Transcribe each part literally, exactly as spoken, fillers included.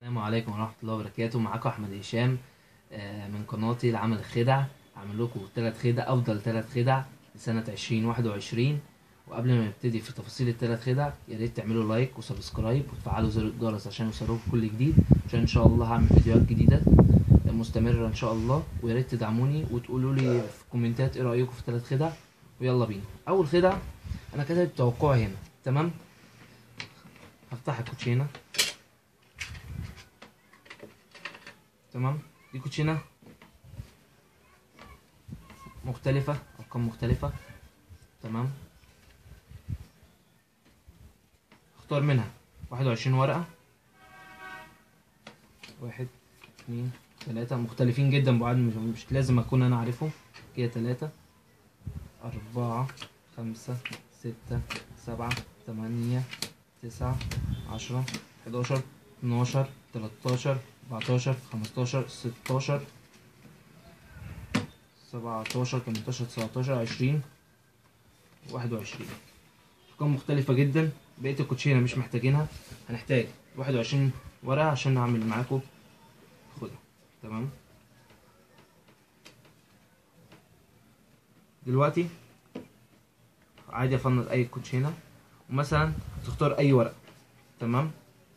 السلام عليكم ورحمة الله وبركاته. معاكم أحمد هشام من قناتي لعمل الخدع. هعمل لكم ثلاث خدع، أفضل ثلاث خدع لسنة عشرين واحد وعشرين. وقبل ما نبتدي في تفاصيل الثلاث خدع يا ريت تعملوا لايك وسبسكرايب وتفعلوا زر الجرس عشان يوصلوكم كل جديد، عشان إن شاء الله هعمل فيديوهات جديدة مستمرة إن شاء الله. ويا ريت تدعموني وتقولوا لي في الكومنتات إيه رأيكم في الثلاث خدع. ويلا بينا. أول خدع أنا كاتب توقعي هنا، تمام؟ هفتح الكوتشينة، تمام. دي كوتشينة مختلفة، أرقام مختلفة، تمام. اختار منها واحد وعشرين ورقة، واحد اتنين تلاتة مختلفين جدا بعد، مش, مش لازم أكون أنا عارفهم كده. تلاتة أربعة خمسة ستة سبعة تمانية تسعة عشرة حداشر اتناشر تلاتاشر أربعتاشر خمستاشر ستاشر سبعتاشر تمنتاشر تسعتاشر عشرين واحد وعشرين. أرقام مختلفة جدا. بقية الكوتشينة مش محتاجينها، هنحتاج واحد وعشرين ورقة عشان نعمل معاكم خدها، تمام. دلوقتي عادي افنط اي كوتشينة، ومثلا تختار اي ورقة، تمام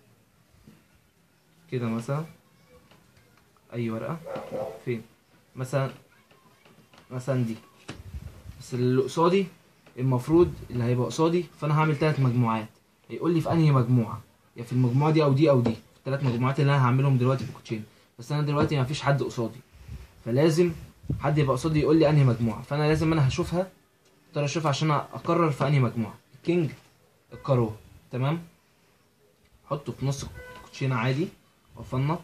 كده. مثلا اي ورقة فين، مثلا مثلا دي، بس اللي قصادي المفروض اللي هيبقى قصادي، فانا هعمل ثلاث مجموعات. هيقول لي في انهي مجموعة، يا في المجموعة دي او دي او دي، في الثلاث مجموعات اللي انا هعملهم دلوقتي في الكوتشينة. بس انا دلوقتي مفيش حد قصادي، فلازم حد يبقى قصادي يقول لي انهي مجموعة، فانا لازم انا هشوفها، اضطر اشوفها عشان اقرر في انهي مجموعة. الكينج الكارو، تمام. حطه في نص الكوتشينة عادي وافنط،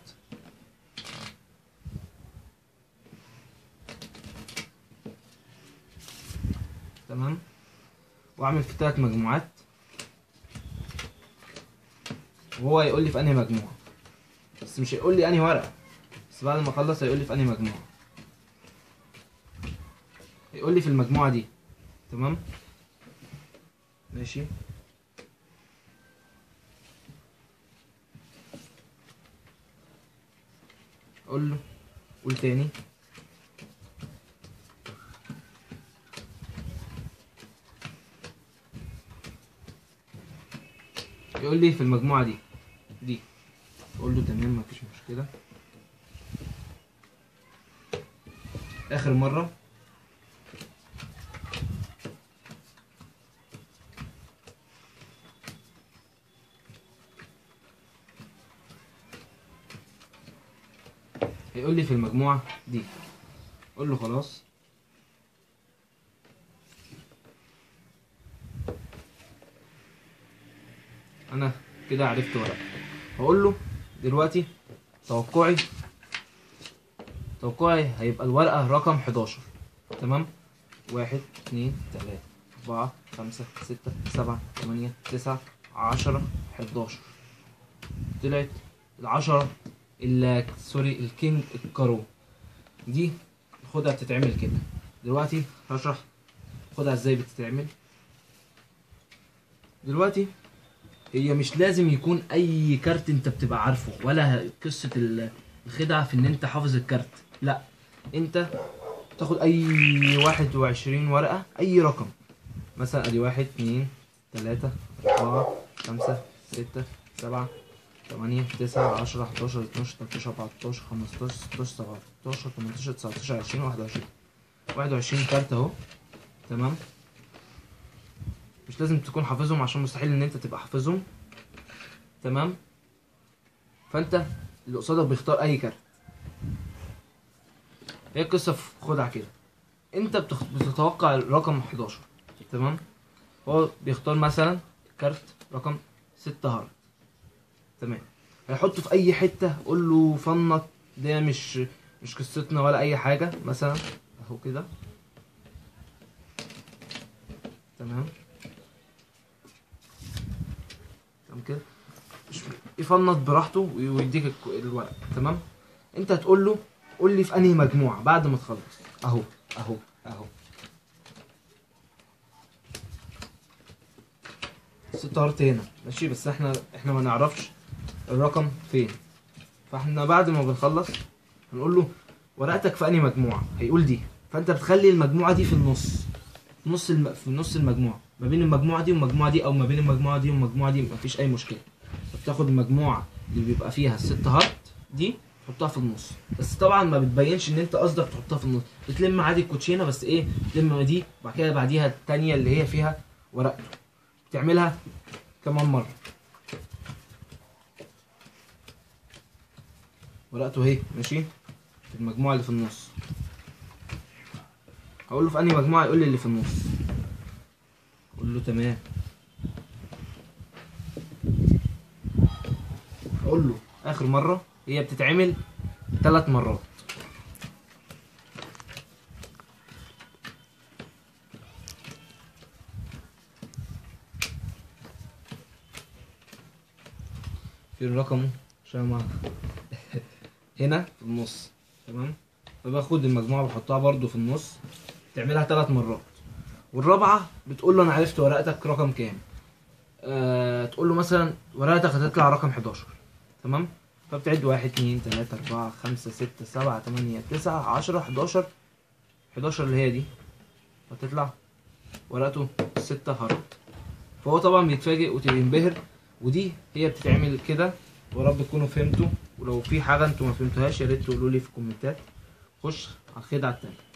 تمام. واعمل في ثلاث مجموعات، وهو يقول لي في انهي مجموعة، بس مش هيقول لي انهي ورقة. بس بعد ما اخلص هيقول لي في انهي مجموعة، هيقول لي في المجموعة دي، تمام ماشي. اقول له قول تاني، يقول لي في المجموعة دي دي اقول له تمام مفيش مشكلة. اخر مرة هيقول لي في المجموعة دي، اقول له خلاص. انا كده عرفت ورقة. هقول له دلوقتي توقعي توقعي هيبقى الورقة رقم حداشر، تمام. واحد اتنين تلاتة أربعة خمسة ستة سبعة تمانية تسعة عشرة حداشر. طلعت العشرة اللي سوري الكينج الكارو. دي خدها بتتعمل كده. دلوقتي هشرح خدها ازاي بتتعمل. دلوقتي هي مش لازم يكون اي كارت انت بتبقى عارفه، ولا قصة الخدعة في ان انت حافظ الكارت، لا. انت تاخد اي واحد وعشرين ورقة، اي رقم، مثلا ادي واحد اتنين تلاتة اربعة خمسة ستة سبعة تمانية تسعة عشرة حداشر اتناشر تلاتاشر اربعتاشر خمستاشر ستاشر سبعتاشر تمنتاشر تسعتاشر عشرين واحد وعشرين. واحد وعشرين كارت اهو، تمام. مش لازم تكون حافظهم عشان مستحيل ان انت تبقى حافظهم، تمام. فانت اللي قصادك بيختار اي كارت. هي القصه في خدعه كده. انت بتخ... بتتوقع الرقم حداشر، تمام. هو بيختار مثلا كارت رقم ستة هارد، تمام. هيحطه في اي حته، قول له فنط، ده مش مش قصتنا ولا اي حاجه. مثلا اهو كده، تمام تمام كده. يفنط براحته ويديك الورق، تمام. انت هتقول له قول لي في انهي مجموعه بعد ما تخلص. اهو اهو اهو ست هارت هنا، ماشي. بس احنا احنا ما نعرفش الرقم فين، فاحنا بعد ما بنخلص هنقول له ورقتك في انهي مجموعه، هيقول دي. فانت بتخلي المجموعه دي في النص، في نص الم... في نص المجموعه، ما بين المجموعه دي والمجموعه دي، او ما بين المجموعه دي والمجموعه دي، مفيش اي مشكله. بتاخد المجموعه اللي بيبقى فيها الست هارت دي تحطها في النص، بس طبعا ما بتبينش ان انت قصدك تحطها في النص، بتلم عادي الكوتشينه بس ايه، تلم دي وبعد كده بعديها الثانيه اللي هي فيها ورقته. بتعملها كمان مره. ورقته اهي ماشي في المجموعه اللي في النص. هقول له في انهي مجموعه، يقول لي اللي في النص. اقول له تمام. اقول له اخر مره، هي بتتعمل ثلاث مرات. فين رقمه عشان ما هنا في النص. تمام. فباخد المجموعه بحطها برده في النص، تعملها ثلاث مرات. والرابعه بتقول له انا عرفت ورقتك رقم كام. آه تقول له مثلا ورقتك هتطلع رقم حداشر. تمام. فبتعد واحد اتنين تلاته اربعه خمسه سته سبعه تمانيه تسعه عشره حداشر. حداشر اللي هي دي، هتطلع ورقته ستة هارت. فهو طبعا بيتفاجئ وتنبهر. ودي هي بتتعمل كده، ورب تكونوا فهمتوا. ولو في حاجه انتوا ما فهمتوهاش يا ريت تقولوا لي في الكومنتات. خش على الخدعه التانيه.